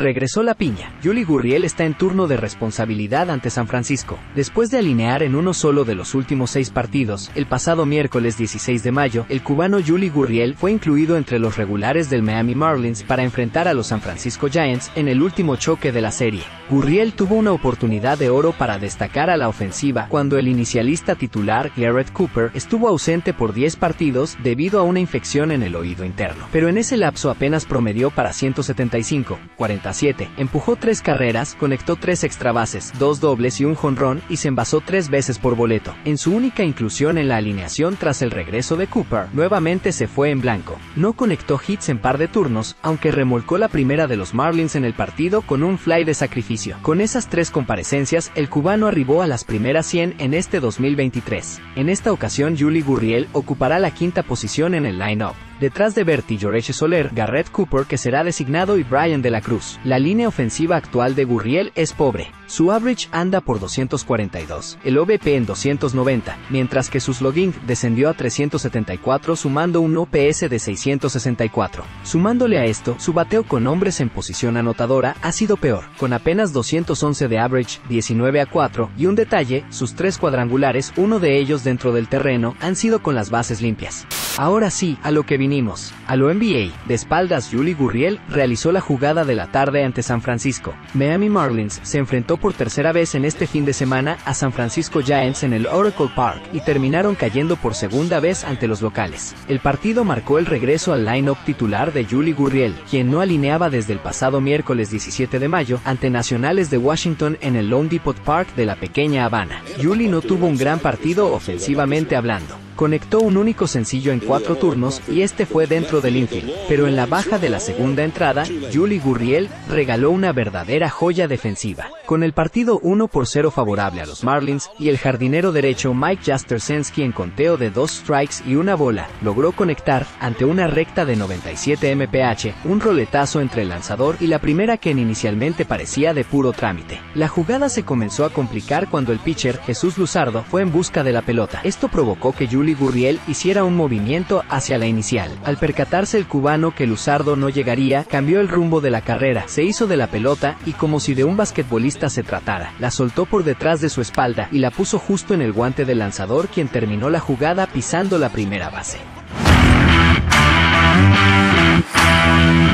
Regresó la piña. Yuli Gurriel está en turno de responsabilidad ante San Francisco. Después de alinear en uno solo de los últimos 6 partidos, el pasado miércoles 16 de mayo, el cubano Yuli Gurriel fue incluido entre los regulares del Miami Marlins para enfrentar a los San Francisco Giants en el último choque de la serie. Gurriel tuvo una oportunidad de oro para destacar a la ofensiva cuando el inicialista titular Garrett Cooper estuvo ausente por 10 partidos debido a una infección en el oído interno. Pero en ese lapso apenas promedió para 175, 47, empujó 3 carreras, conectó 3 extra bases, 2 dobles y un jonrón, y se envasó 3 veces por boleto. En su única inclusión en la alineación tras el regreso de Cooper, nuevamente se fue en blanco. No conectó hits en par de turnos, aunque remolcó la primera de los Marlins en el partido con un fly de sacrificio. Con esas 3 comparecencias, el cubano arribó a las primeras 100 en este 2023. En esta ocasión, Yuli Gurriel ocupará la 5ª posición en el line-up, detrás de Berti Jorge Soler, Garrett Cooper, que será designado, y Brian de la Cruz. La línea ofensiva actual de Gurriel es pobre. Su average anda por 242, el OBP en 290, mientras que su slugging descendió a 374 sumando un OPS de 664. Sumándole a esto, su bateo con hombres en posición anotadora ha sido peor, con apenas 211 de average, 19-4, y un detalle, sus 3 cuadrangulares, uno de ellos dentro del terreno, han sido con las bases limpias. Ahora sí, a lo que vinimos. A lo NBA, de espaldas, Yuli Gurriel realizó la jugada de la tarde ante San Francisco. Miami Marlins se enfrentó por tercera vez en este fin de semana a San Francisco Giants en el Oracle Park y terminaron cayendo por segunda vez ante los locales. El partido marcó el regreso al line-up titular de Yuli Gurriel, quien no alineaba desde el pasado miércoles 17 de mayo ante Nacionales de Washington en el Lone Depot Park de la pequeña Habana. Yuli no tuvo un gran partido ofensivamente hablando. Conectó un único sencillo en 4 turnos y este fue dentro del infield, pero en la baja de la segunda entrada, Yuli Gurriel regaló una verdadera joya defensiva. Con el partido 1-0 favorable a los Marlins y el jardinero derecho Mike Jastrzenski en conteo de 2 strikes y una bola, logró conectar ante una recta de 97 mph, un roletazo entre el lanzador y la primera que inicialmente parecía de puro trámite. La jugada se comenzó a complicar cuando el pitcher Jesús Luzardo fue en busca de la pelota. Esto provocó que Yuli Gurriel hiciera un movimiento hacia la inicial. Al percatarse el cubano que Luzardo no llegaría, cambió el rumbo de la carrera, se hizo de la pelota y, como si de un basquetbolista se tratara, la soltó por detrás de su espalda y la puso justo en el guante del lanzador, quien terminó la jugada pisando la primera base.